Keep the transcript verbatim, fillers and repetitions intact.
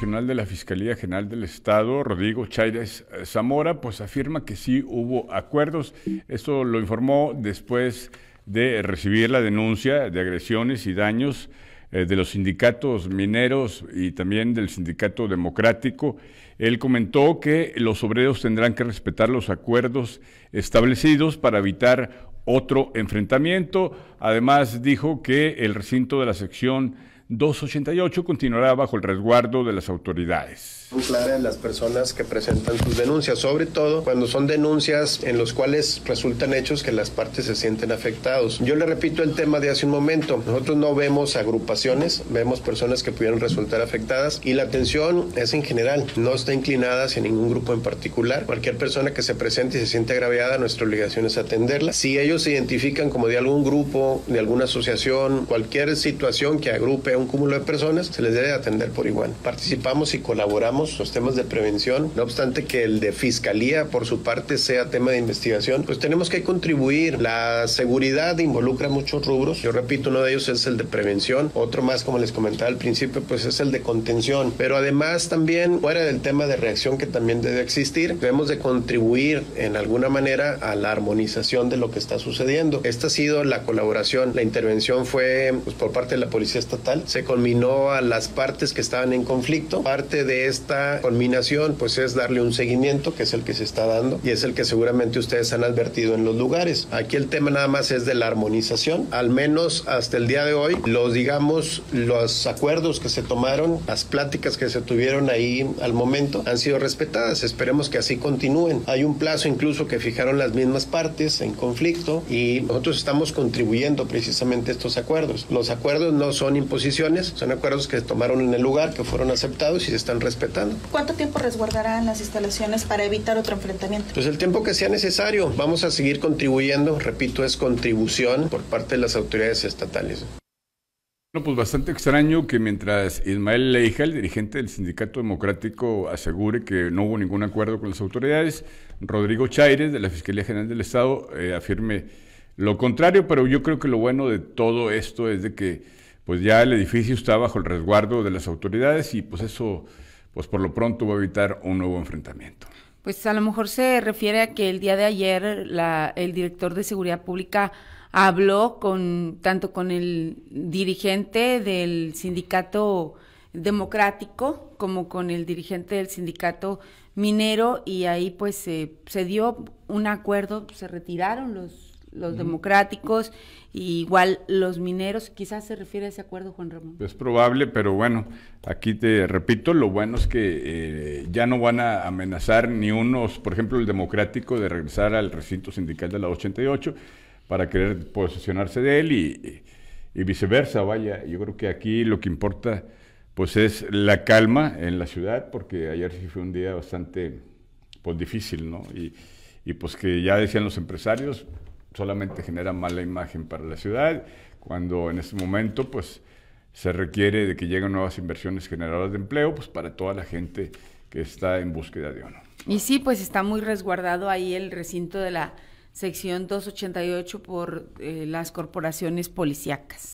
regional de la Fiscalía General del Estado, Rodrigo Chaires Zamora, pues afirma que sí hubo acuerdos. Esto lo informó después de recibir la denuncia de agresiones y daños eh, de los sindicatos mineros y también del Sindicato Democrático. Él comentó que los obreros tendrán que respetar los acuerdos establecidos para evitar otro enfrentamiento. Además, dijo que el recinto de la sección doscientos ochenta y ocho continuará bajo el resguardo de las autoridades. Muy clara en las personas que presentan sus denuncias, sobre todo cuando son denuncias en los cuales resultan hechos que las partes se sienten afectados. Yo le repito el tema de hace un momento, nosotros no vemos agrupaciones, vemos personas que pudieran resultar afectadas y la atención es en general, no está inclinada hacia ningún grupo en particular. Cualquier persona que se presente y se siente agraviada, nuestra obligación es atenderla. Si ellos se identifican como de algún grupo, de alguna asociación, cualquier situación que agrupe a un cúmulo de personas, se les debe atender por igual. Participamos y colaboramos los temas de prevención, no obstante que el de fiscalía por su parte sea tema de investigación, pues tenemos que contribuir. La seguridad involucra muchos rubros, yo repito, uno de ellos es el de prevención, otro más, como les comentaba al principio, pues es el de contención, pero además también, fuera del tema de reacción que también debe existir, debemos de contribuir en alguna manera a la armonización de lo que está sucediendo. Esta ha sido la colaboración, la intervención fue pues, por parte de la Policía Estatal, se conminó a las partes que estaban en conflicto. Parte de esta culminación pues es darle un seguimiento, que es el que se está dando y es el que seguramente ustedes han advertido en los lugares. Aquí el tema nada más es de la armonización, al menos hasta el día de hoy, los digamos, los acuerdos que se tomaron, las pláticas que se tuvieron ahí al momento han sido respetadas, esperemos que así continúen. Hay un plazo incluso que fijaron las mismas partes en conflicto y nosotros estamos contribuyendo precisamente a estos acuerdos. Los acuerdos no son imposiciones, son acuerdos que se tomaron en el lugar, que fueron aceptados y se están respetando. ¿Cuánto tiempo resguardarán las instalaciones para evitar otro enfrentamiento? Pues el tiempo que sea necesario. Vamos a seguir contribuyendo. Repito, es contribución por parte de las autoridades estatales. Bueno, pues bastante extraño que mientras Ismael Leija, el dirigente del Sindicato Democrático, asegure que no hubo ningún acuerdo con las autoridades, Rodrigo Chaires, de la Fiscalía General del Estado, eh, afirme lo contrario, pero yo creo que lo bueno de todo esto es de que pues ya el edificio está bajo el resguardo de las autoridades y pues eso pues por lo pronto va a evitar un nuevo enfrentamiento. Pues a lo mejor se refiere a que el día de ayer la, el director de Seguridad Pública habló con tanto con el dirigente del Sindicato Democrático como con el dirigente del Sindicato Minero y ahí pues eh, se dio un acuerdo, se retiraron los los democráticos, y igual los mineros. Quizás se refiere a ese acuerdo, Juan Ramón. Es probable, pero bueno, aquí te repito, lo bueno es que eh, ya no van a amenazar ni unos, por ejemplo, el democrático, de regresar al recinto sindical de la ochenta y ocho para querer posesionarse de él y, y viceversa. Vaya, yo creo que aquí lo que importa pues es la calma en la ciudad, porque ayer sí fue un día bastante pues difícil, ¿no? Y, y pues que ya decían los empresarios, solamente genera mala imagen para la ciudad, cuando en este momento pues se requiere de que lleguen nuevas inversiones generadoras de empleo pues para toda la gente que está en búsqueda de uno. Y sí, pues está muy resguardado ahí el recinto de la sección doscientos ochenta y ocho por eh, las corporaciones policíacas.